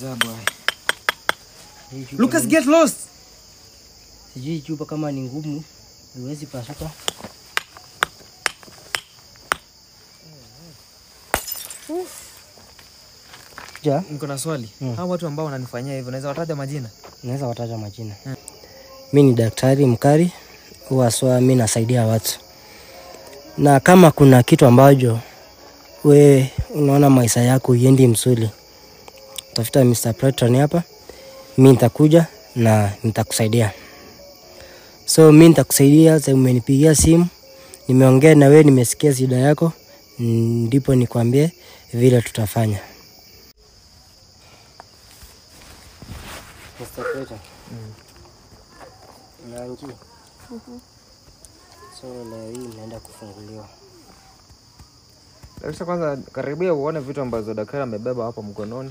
ajabu haya. Lucas, get lost. Sijui chupa kama ni ngumu, huwezi pasuka. Ja, Niko na swali. Hao watu ambao wananifanyia hivyo, naweza wataja majina? naweza wataja majina. Mimi ni daktari mkari, huwa mimi nasaidia watu. Na kama kuna kitu ambacho we unaona maisha yako iendi msuli, tafuta Mr. Patron hapa. Mimi nitakuja na nitakusaidia. So mimi nitakusaidia, sasa umenipigia simu, nimeongea na wewe, nimesikia shida yako, ndipo nikwambie vile tutafanya. Mr. Patron. Nangi. So leo hii naenda kufunguliwa. Lakini kwanza karibia uone vitu ambazo daktari amebeba hapa mkononi.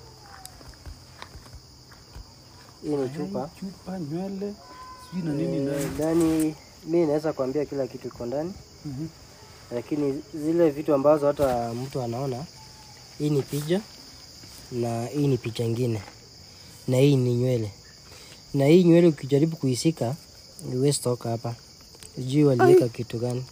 Hii ni chupa. Chupa, nywele, sijui na nini ndani. Ndani mimi naweza kuambia kila kitu iko ndani. Lakini zile vitu ambazo hata mtu anaona, hii ni picha na hii ni picha nyingine. Na hii ni nywele. Na hii nywele ukijaribu kuisika, huwezi toka hapa. Sijui waliweka kitu gani.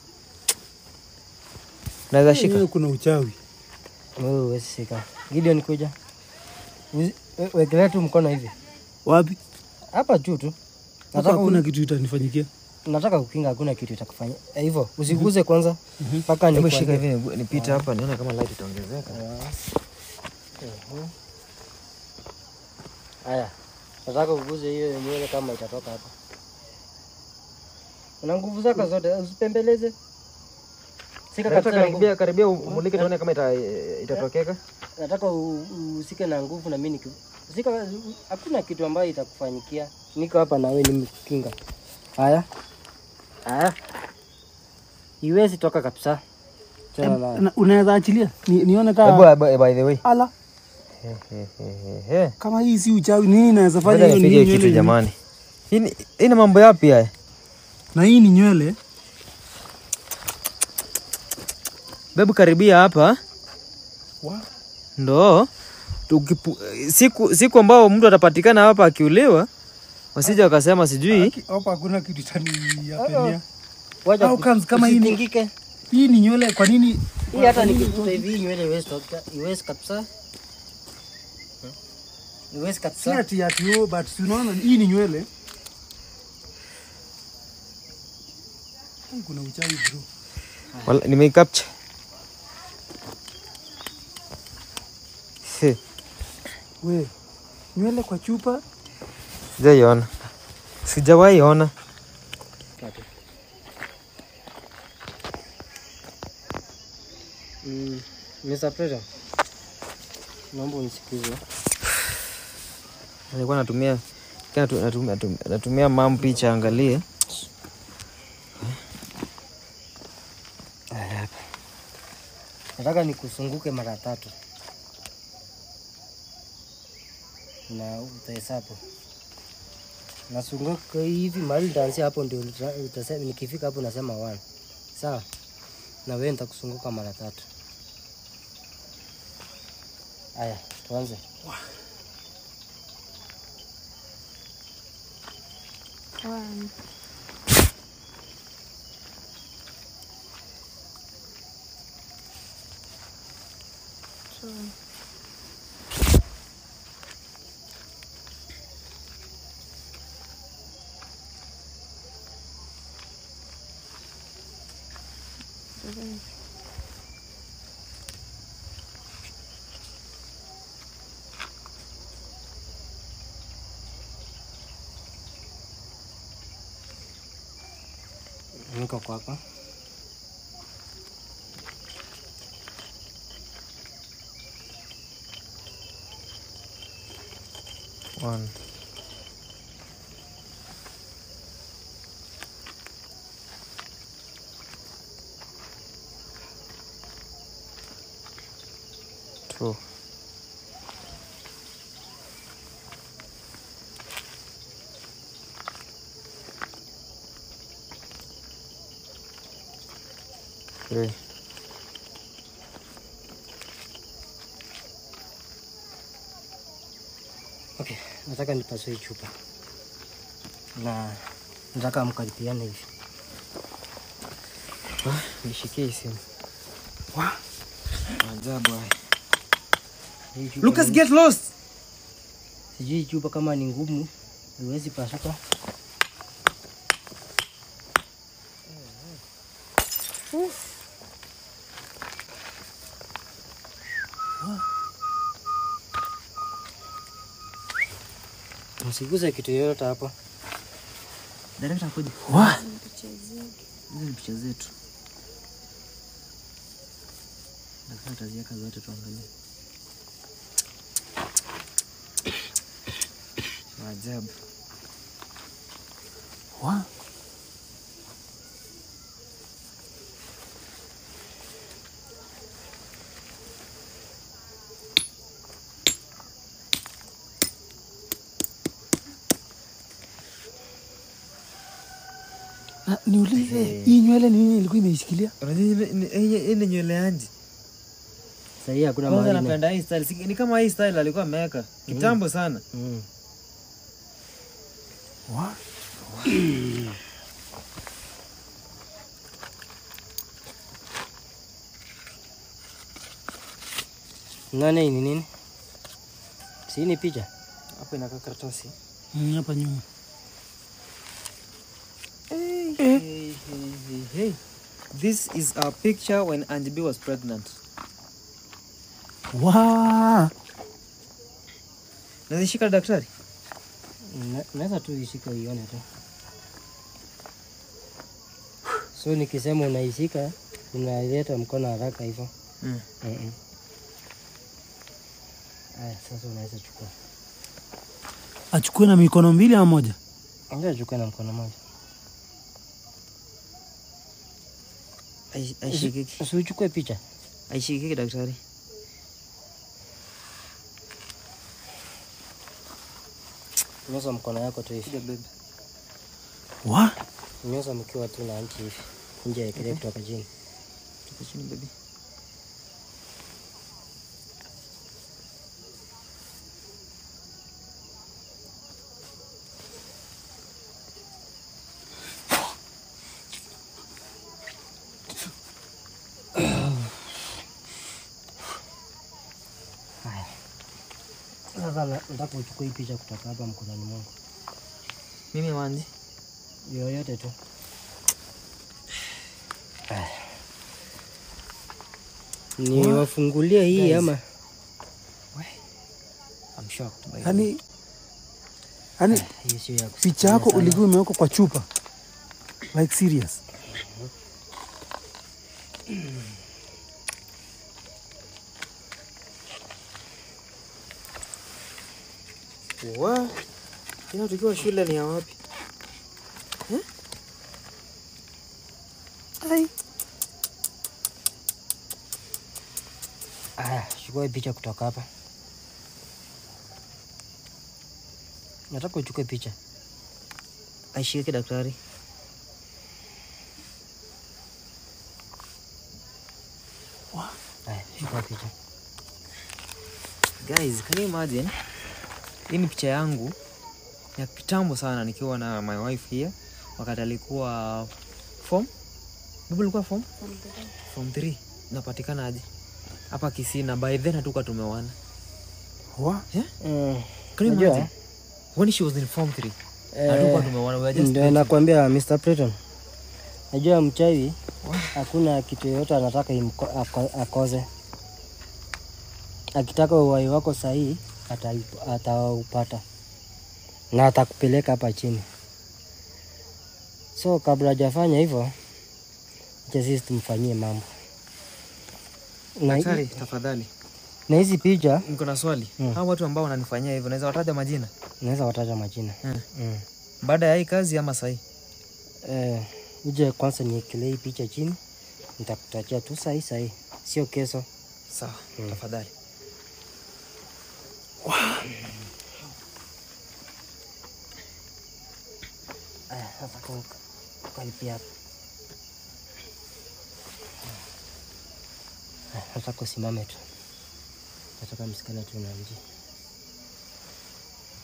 Naweza shika. Kuna uchawi. Wewe huwezi sika. Gideon kuja. Wekelea tu mkono hivi. Wapi? Hapa juu tu. Nataka kuna kitu itanifanyikia. Nataka kukinga, hakuna kitu itakufanya. Hivyo, usiguze kwanza mpaka nikushika hivi nipite hapa nione kama light itaongezeka. Haya. Nataka uguze hiyo nywele kama itatoka hapa. Una nguvu zako zote, usipembeleze. Sika kabisa. Karibia umulike tuone kama itatokeka. Nataka usike na nguvu na mimi sika, hakuna kitu ambayo itakufanyikia. Niko hapa na wewe nimekukinga. Haya. Iwezi toka kabisa. Unaweza achilia? Nione kama by the way. Ala. Kama hii si uchawi, nini naweza fanya hiyo nini kitu jamani? Hii ni mambo yapi haya? Na hii ni nywele. Bebu karibia hapa. Ndo siku ambao mtu atapatikana hapa akiuliwa, wasije wakasema sijui hapa hakuna kitu tani yapenia. Wacha kama hii ningike. Hii ni nywele, kwa nini? Hii hata nikikuta hivi nywele iwezi toka, iwezi kabisa. Iwezi kabisa. Si ati but unaona hii ni nywele. Kuna uchawi bro. Wala nimeicapture. We, nywele kwa chupa? Sijawahi ona. Mr. President. Naomba unisikize. Nilikuwa natumia mam picha angalie. Nataka nikusunguke mara 3. Na utahesabu. Nasunguka hivi mahali nitaanzia hapo ndio utasema, nikifika hapo nasema 1. Sawa? Na wewe nitakusunguka mara 3. Haya, tuanze. 1. 2. 3. Niko kwa hapa. One. 2. 3. 4. Okay, nataka nipasue chupa. Na nataka mkaripiane hivi. Nishikie simu. Ajabu haya. Hii chupa Lucas, ni- get lost. Sijui chupa kama ni ngumu, huwezi pasuka. Msiguze kitu yoyote hapo. Director kuja. Picha zake. Hizi ni picha zetu. Daktari ataziweka zote tuangalie. Ajabu. Niulize, hii nywele ni nini ilikuwa imeishikilia? Unajua hii ni nywele anji. Sasa hii hakuna Kwanza mahali. napenda hii style. Ni kama hii style alikuwa ameweka kitambo sana. Nani ni nini? Si ni picha? Hapo inakaa karatasi. Hapa nyuma. Hey. This is a picture when Angie B was pregnant. Nazishika daktari? Naweza tu ishika ione tu. So nikisema unaishika, unaleta mkono haraka hivyo. Aya, sasa unaweza chukua. Achukue na mikono mbili ama moja? Ongea chukua na mkono mmoja. Aishikiki. Usichukue picha. Aishikiki daktari. Nyosha mkono yako tu hivi. Baby. Nyosha mkiwa tu na nchi hivi. Nje ya kile kutoka chini. Tuko chini baby. Sasa nataka uchukue hii picha kutoka hapa mkononi mwangu. Mimi wanzi. Yoyote tu. Ni wafungulie hii Guys. ama? I'm shocked by Yaani Hii sio ya picha yako ulikuwa imewekwa kwa chupa. Like serious. Wa? Tena tukiwa shule ni ya wapi? Chukua hii picha kutoka hapa. Nataka uchukue picha. Aishike daktari. Chukua picha. Guys, can you imagine? Hii ni picha yangu ya kitambo sana nikiwa na my wife here wakati alikuwa form. Bibi alikuwa form? Form 3. Napatikana aje? Hapa Kisii na by then hatukuwa tumeoana. Can you imagine? When she was in form 3. Hatukuwa tumeoana. We were just Ndio nakwambia Mr. Preton. Najua mchawi hakuna kitu yoyote anataka akoze. Akitaka uhai wako sahihi ataupata. Na atakupeleka hapa chini. So kabla hajafanya hivyo, sisi tumfanyie mambo. daktari, tafadhali. Na hizi picha niko na swali. Hao watu ambao wananifanyia hivyo naweza wataja majina? Naweza wataja majina. Baada ya hii kazi ama sahi? Uje kwanza niekelee hii picha chini. Nitakutajia tu sahi. Sio kesho. Sawa, tafadhali. Sasa karibia hapa. Nataka usimame tu. Nataka msikane tu na nje.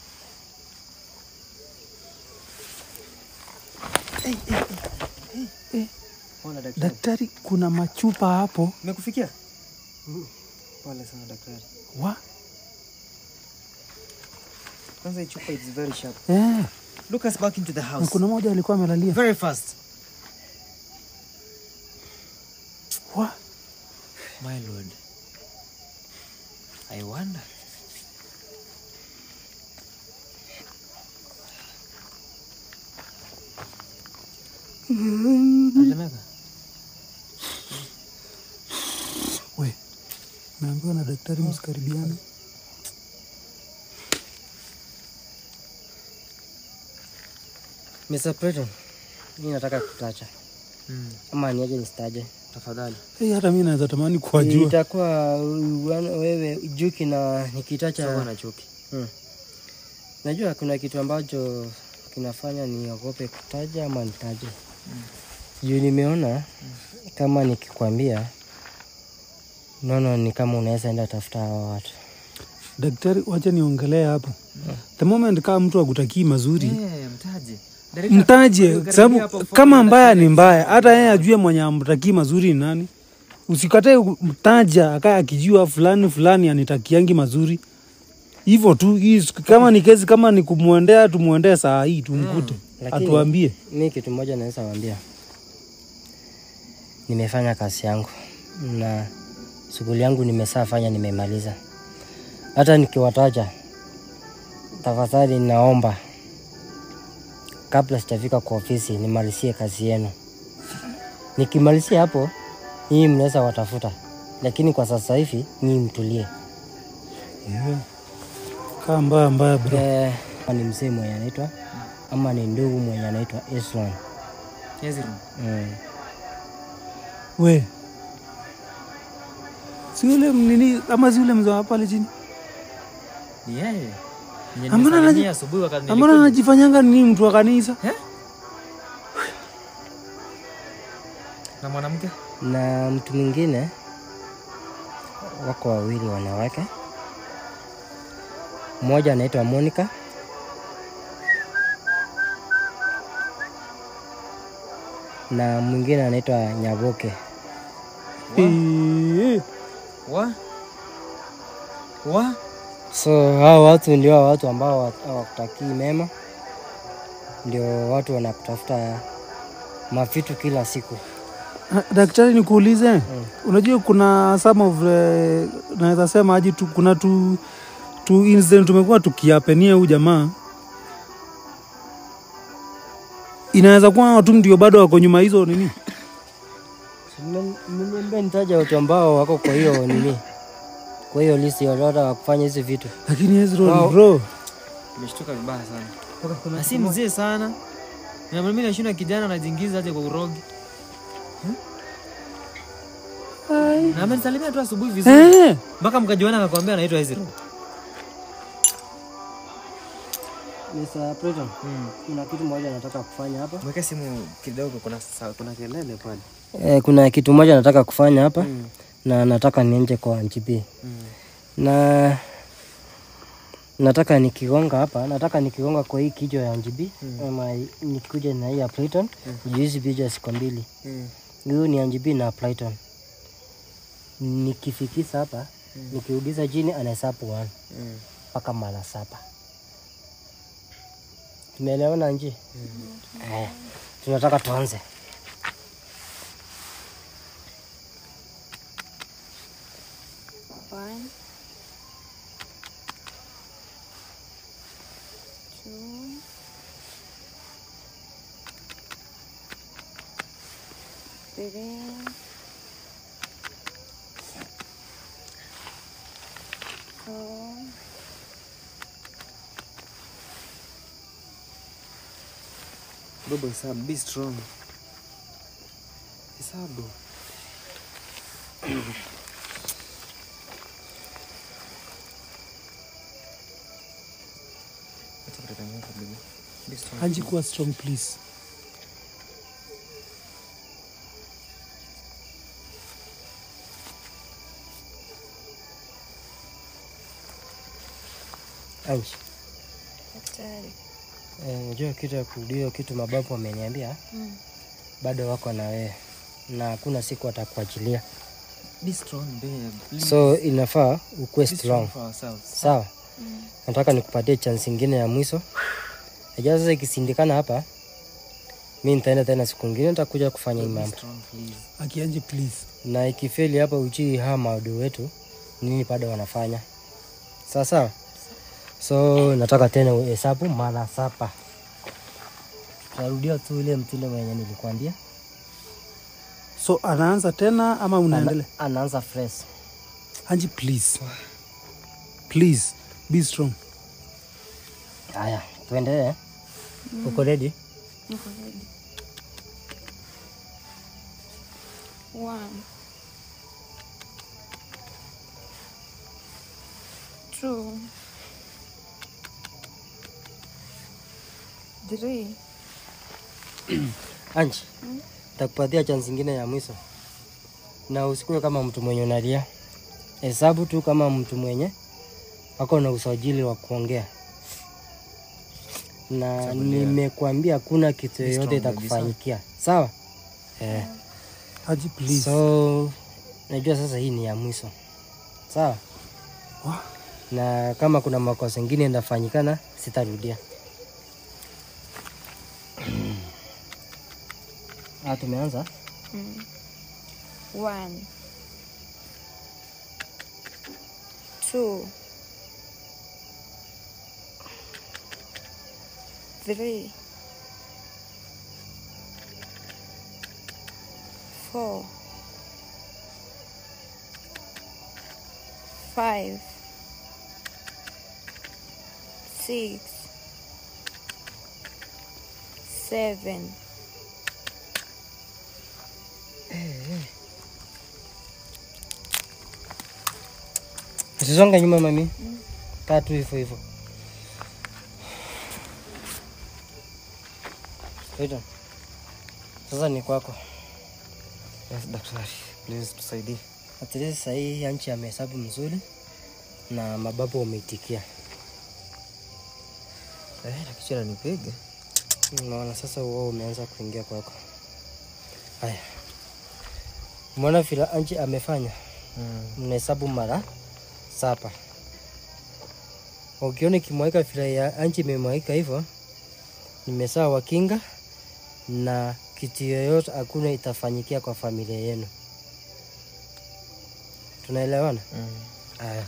Pole daktari. Daktari, kuna machupa hapo. Nimekufikia? Pole sana daktari. Wa? Kwanza hii chupa is very sharp. Look us back into the Na house. kuna moja alikuwa amelalia. Very fast. Wa? My lord. I wonder. Atemeka. We. Naambiwa na daktari msikaribiane. Mr. Preton, mimi nataka kutacha. Ama niaje nisitaje? Tafadhali. Hata mimi naweza tamani kuwajua. Itakuwa wewe Juki na nikitacha. Sawa na Juki. Najua kuna kitu ambacho kinafanya niogope kutaja ama nitaje. Juu nimeona kama nikikwambia nono ni kama unaweza enda tafuta hao watu. Daktari, wacha niongelee hapo. The moment kama mtu akutakii mazuri, Mtaje. mtaje, sababu kama mbaya ni mbaya, hata yeye ajue mwenye amtakii mazuri ni nani. Usikatae mtaja akaye akijua fulani anitakiangi mazuri. Hivyo tu, kama ni kesi, kama ni kumuendea tumuendee saa hii tumkute. Atuambie. Mimi kitu moja naweza waambia. Nimefanya kazi yangu na shughuli yangu nimeshafanya, nimemaliza. Hata nikiwataja, tafadhali naomba kabla sijafika kwa ofisi nimalizie kazi yenu. Nikimalizia hapo, nyinyi mnaweza watafuta. Lakini kwa sasa hivi nyinyi mtulie. Kaa mbaya bro. Ni mzee mwenye anaitwa ama ni ndugu mwenye anaitwa Esron. Esron. We. Si yule nini ama si yule mzee hapa pale chini? Ni yeye. Amana anajifanyanga nini mtu wa kanisa? Na mwanamke? Na mtu mwingine wako wawili wanawake. Mmoja anaitwa Monica. Na mwingine anaitwa Nyaboke. Wa? So hao watu ndio watu ambao hawakutakii mema. Ndio watu wanakutafuta mafitu kila siku. Daktari, nikuulize. Unajua kuna some of naweza sema aje tu, kuna tu incident tumekuwa tukiapenia huyu jamaa. Inaweza kuwa watu ndio bado wako nyuma hizo nini? Mimi nitaja watu ambao wako kwa hiyo nini? Kwa hiyo listi ya watu wa kufanya hizo vitu. Lakini Ezra bro, nimeshtuka vibaya sana. Na si mzee sana. Na mimi nashinda kijana anajiingiza aje kwa urogi. Na amenisalimia tu asubuhi vizuri. Mpaka mkajiona akakwambia anaitwa Ezra. Mr. Preton, kuna kitu moja nataka kufanya hapa. Mweke simu kidogo, kuna kelele pale. Kuna kitu moja nataka kufanya hapa na nataka niende kwa NGP. Na nataka nikigonga hapa, nataka nikigonga kwa hii kichwa ya NGP ama nikikuja na hii ya Preton, hizi picha ziko mbili. Hiyo ni NGP na Preton. Nikifikisa hapa, nikiugiza chini anahesabu 1 mpaka mara 7. Tumeelewana nje? Haya. Tunataka tuanze. One, 2, 3, 4. Bobo, hesabu, be strong. Hesabu. Anji kuwa strong please. Anji. Daktari. Unajua kitu ya kurudia kitu mababu wameniambia, bado wako na wewe na hakuna siku watakuachilia. Be strong, babe. Please. So inafaa ukuwe Be strong. for ourselves. Sawa? Nataka nikupatie chance nyingine ya mwisho. Najua sasa ikisindikana hapa, mimi nitaenda tena siku nyingine nitakuja kufanya hii Be mambo. strong, please. Akianje please. Na ikifeli hapa uchi maudhui wetu nini bado wanafanya. Sawa sawa? So nataka tena uhesabu mara 7. Tarudia tu ile mtile mwenye nilikwambia. So anaanza tena ama unaendelea? Anaanza fresh. Anji please. Please be strong. Haya, tuendelee. Uko ready? Niko ready. 1 2 3 Anji, nitakupatia chance nyingine ya mwisho. Na usikuwe kama mtu mwenye unalia. Hesabu tu kama mtu mwenye wako na usajili wa kuongea. Na nimekuambia kuna kitu yoyote itakufanyikia. Sawa? Anji please. So najua sasa hii ni ya mwisho. Sawa? Na kama kuna makosa mengine yanafanyikana sitarudia. Tumeanza. 1 2 3 4 5 6 7 Usisonga nyuma mami. Kaa tu hivyo hivyo. Wait. Sasa ni kwako. Yes, daktari. Please tusaidie. At least sasa hii Anchi amehesabu mzuri na mababu wameitikia. Na kichwa inanipiga. Unaona sasa wao umeanza kuingia kwako. Haya. Umeona vile Anchi amefanya? Mnahesabu mara 7. Ukiona kimwaika vile ya Anchi imemwaika hivyo, nimesawa kinga na kitu yoyote hakuna itafanyikia kwa familia yenu. Tunaelewana? Haya.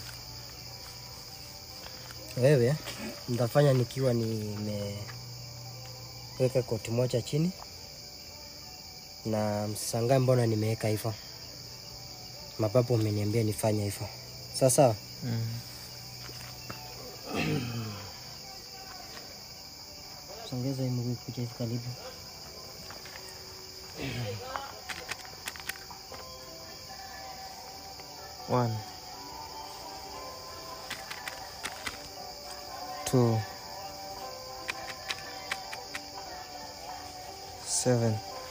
Wewe nitafanya nikiwa nimeweka koti moja chini na msisangae mbona nimeweka hivyo. Mababu wameniambia nifanye hivyo. Sasa songeza hii mguu kuja hivi karibu. One, 2 7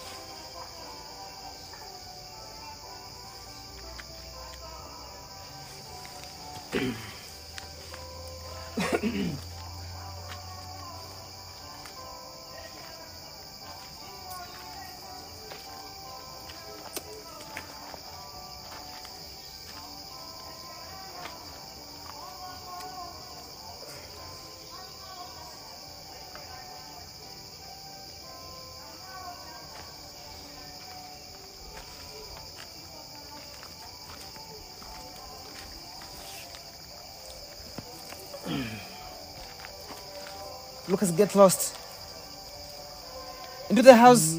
Lucas, get lost. Into the house.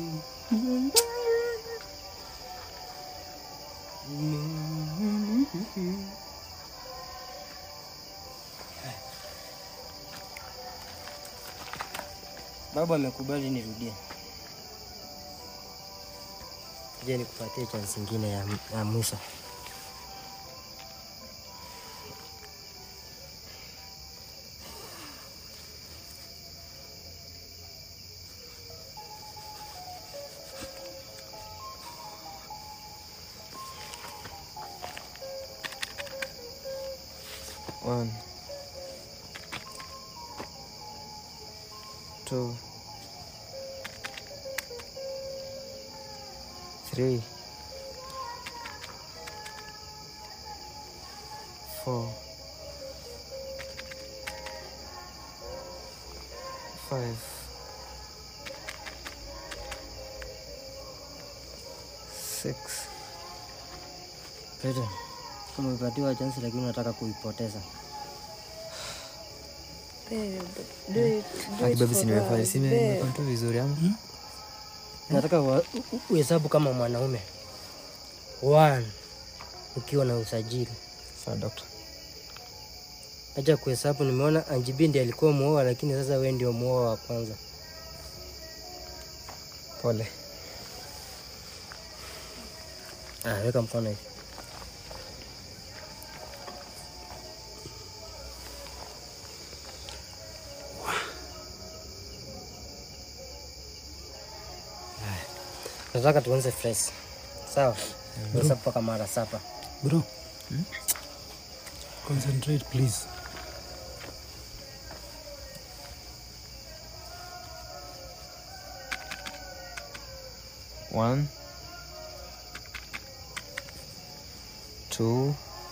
Baba amekubali nirudie. Je, nikupatie chance nyingine ya mwisho. 2, 3, 4, 5, 6. Peter, kama umepatiwa chance lakini unataka kuipoteza. Babe, do it Baby, for nimefanya us, sime babe. nimekontrol vizuri ama? Nataka uhesabu kama mwanaume. 1 ukiwa na usajili. Sawa doctor. Acha kuhesabu, nimeona Anjibi ndiye alikuwa muoa lakini sasa wewe ndio muoa wa kwanza. Pole. Weka mkono hivi. Nataka tuanze fresh. Sawa? Hesabu mpaka mara 7. Bro. Concentrate please. One, 2,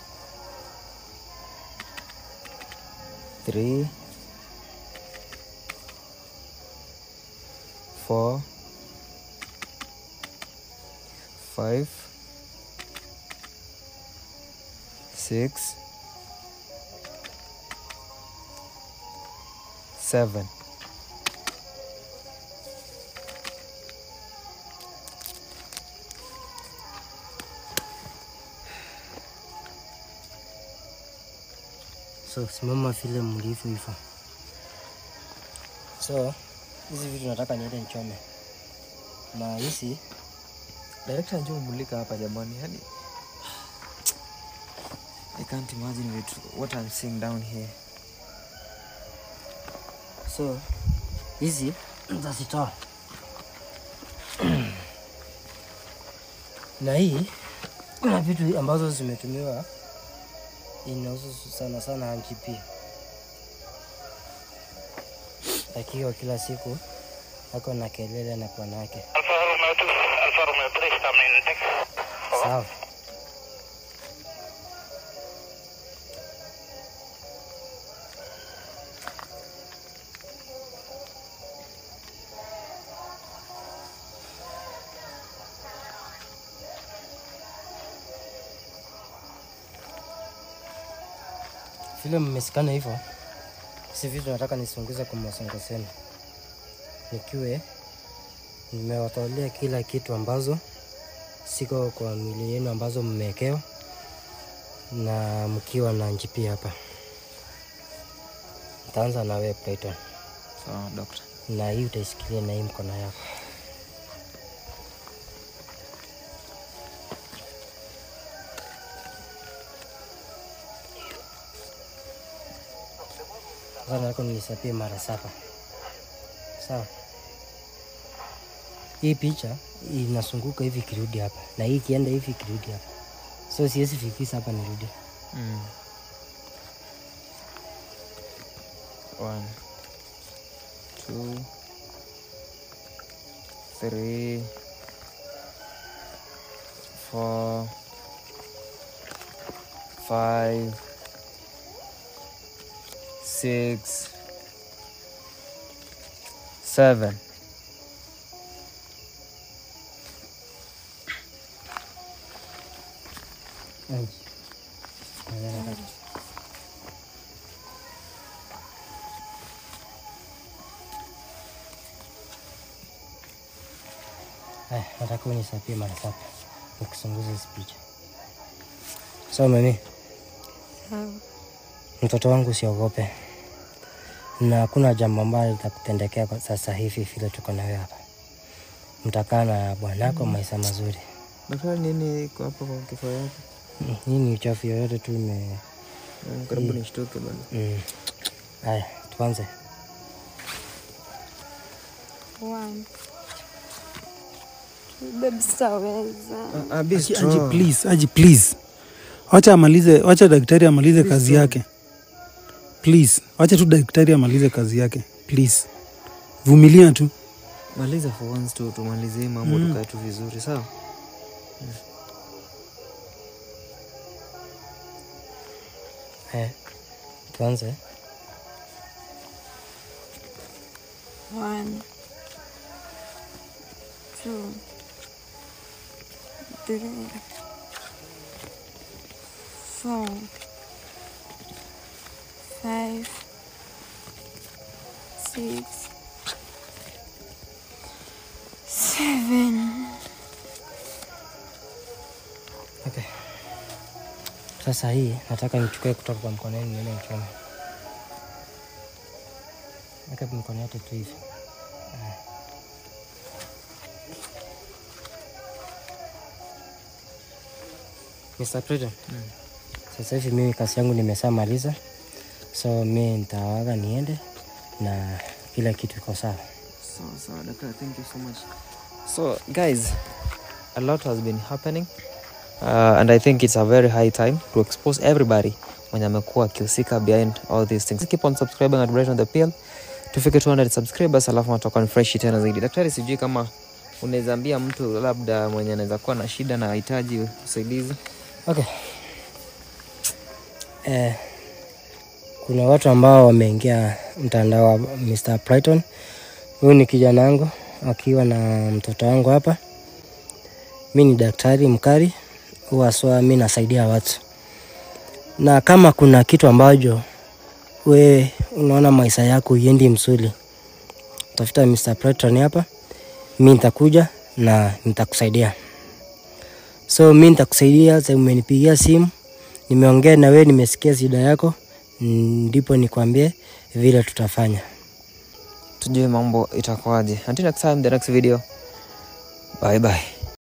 3, 4, 5, 6, 7. So simama vile mlivyo hivyo. So hizi vitu nataka niende nichome. Na hizi Director njoo mulika hapa jamani. Yani I can't imagine what I'm seeing down here. so hizi nitazitoa. Na hii kuna vitu ambazo zimetumiwa inahusu sana sana Anjibi. Akiwa kila siku ako na kelele na bwanake. Alfa Romeo 3 está en Texas. Sawa. Vile mmesikana hivyo, si vitu nataka nisunguze kwa masongoseni. Nikiwe nimewatolea kila kitu ambazo siko kwa mwili yenu ambazo mmewekewa na mkiwa na Anjibi hapa. Nitaanza na wewe Platon. Sawa doctor. Na hii utaisikilia na hii mkono yako. Sasa nako nilisapia mara 7. Sawa. Hii picha inasunguka hivi kirudi hapa. Na hii kienda hivi kirudi hapa. So siwezi fikisha hapa nirudi. 1, 2, 3, 4, 5, 6, 7. Nataka unisapie mara 7 ukisunguza hizi picha. So mimi, mtoto wangu usiogope. Na hakuna jambo ambalo litakutendekea kwa sasa hivi vile tuko na wewe hapa. Mtakaa na bwanako maisha mazuri. Daktari, nini iko hapo kwa kifua yako? Hii ni uchafu yoyote tu Karibu nishtuke bwana. Haya, tuanze. 1, 2, babe, sitaweza. Be Aji strong. please, Aji please. Wacha daktari amalize kazi yake. Please, wacha tu daktari amalize kazi yake. Please. vumilia tu. Maliza for once tu tumalizie mambo tukae tu vizuri, sawa? Tuanze. 1, 2, 3, 4, 5, 6, 7. Okay. Sasa hii nataka nichukue kutoka kwa mkononi niende nichome. Weka mkono yote tu hivi. Mr. President. Sasa hivi mimi kazi yangu nimeshamaliza. So mimi nitaaga niende na kila kitu iko sawa. So Dr. thank you so much. So guys, a lot has been happening and I think it's a very high time to expose everybody mwenye amekuwa akihusika behind all these things. Keep on subscribing and right on the bell. Tufike 200 subscribers alafu natoka ni fresh tena zaidi. Daktari, sijui kama unaweza ambia mtu labda mwenye anaweza kuwa na shida na hitaji usaidizi. Okay. Kuna watu ambao wameingia mtandao wa Mr. Brighton. Huyu ni kijana wangu akiwa na mtoto wangu hapa. Mimi ni daktari mkari, huwa mimi nasaidia watu. Na kama kuna kitu ambacho we unaona maisha yako iendi msuli, tafuta Mr. Brighton hapa. Mimi nitakuja na nitakusaidia. So mimi nitakusaidia. Sasa umenipigia simu, nimeongea na wewe, nimesikia shida yako, ndipo nikwambie vile tutafanya. Tujue mambo itakuwaje. Until next time, the next video. Bye bye.